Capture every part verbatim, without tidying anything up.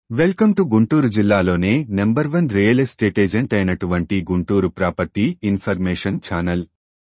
Welcome to Guntur జిల్లాలోనే number one real estate agent అయినటువంటి Guntur property information channel.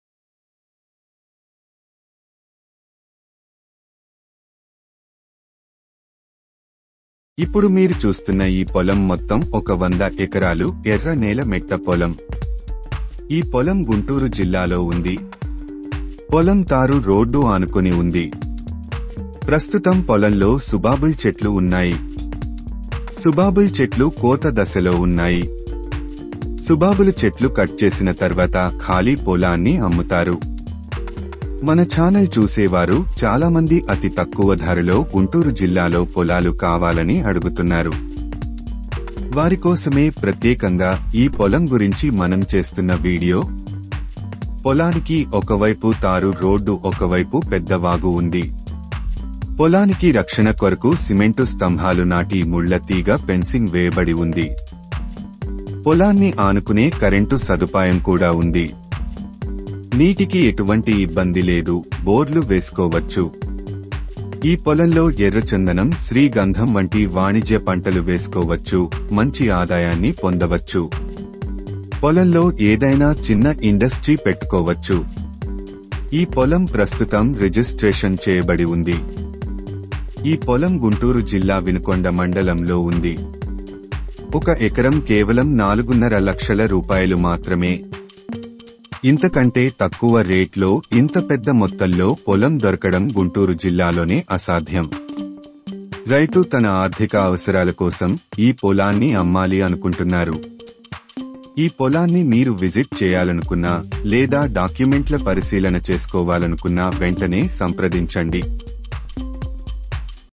ఇప్పుడు మీరు చూస్తున్న ఈ పొలం మొత్తం ఒక వంద ఎకరాలు ఎర్ర నేల మెట్ట పొలం. ఈ పొలం గుంటూరు జిల్లాలో ఉంది. పొలం తారు రోడ్డు ఆనుకొని ఉంది. ప్రస్తుతం పొలంలో సుబాబుల్ చెట్లు ఉన్నాయి. సుబాబుల్ చెట్లు కోత దశలో ఉన్నాయి. సుబాబులు చెట్లు కట్ చేసిన తర్వాత ఖాళీ పొలాన్ని అమ్ముతారు. మన ఛానల్ చూసేవారు చాలా మంది అతి తక్కువ ధరలో గుంటూరు జిల్లాలో పొలాలు కావాలని అడుగుతున్నారు. వారి కోసమే ప్రత్యేకంగా ఈ పొలం గురించి మనం చేస్తున్న వీడియో. పొలానికి ఒకవైపు తారు రోడ్డు, ఒకవైపు పెద్ద వాగు ఉంది. పొలానికి రక్షణ కొరకు సిమెంటు స్తంభాలు నాటి ముళ్ల తీగ ఫెన్సింగ్ వేయబడి ఉంది. పొలాన్ని ఆనుకునే కరెంటు సదుపాయం కూడా ఉంది. నీటికి ఎటువంటి ఇబ్బంది లేదు. బోర్లు వేసుకోవచ్చు. ఈ పొలంలో ఎర్రచందనం, శ్రీగంధం వంటి వాణిజ్య పంటలు వేసుకోవచ్చు. మంచి ఆదాయాన్ని పొందవచ్చు. పొలంలో ఏదైనా చిన్న ఇండస్ట్రీ పెట్టుకోవచ్చు. ఈ పొలం ప్రస్తుతం రిజిస్ట్రేషన్ చేయబడి ఉంది. ఈ పొలం గుంటూరు జిల్లా వినుకొండ మండలంలో ఉంది. ఒక ఎకరం కేవలం నాలుగున్నర లక్షల రూపాయలు మాత్రమే. ఇంతకంటే తక్కువ రేట్లో ఇంత పెద్ద మొత్తంలో పొలం దొరకడం గుంటూరు జిల్లాలోనే అసాధ్యం. రైతు తన ఆర్థిక అవసరాల కోసం ఈ పొలాన్ని అమ్మాలి అనుకుంటున్నారు. ఈ పొలాన్ని మీరు విజిట్ చేయాలనుకున్నా లేదా డాక్యుమెంట్ల పరిశీలన చేసుకోవాలనుకున్నా వెంటనే సంప్రదించండి.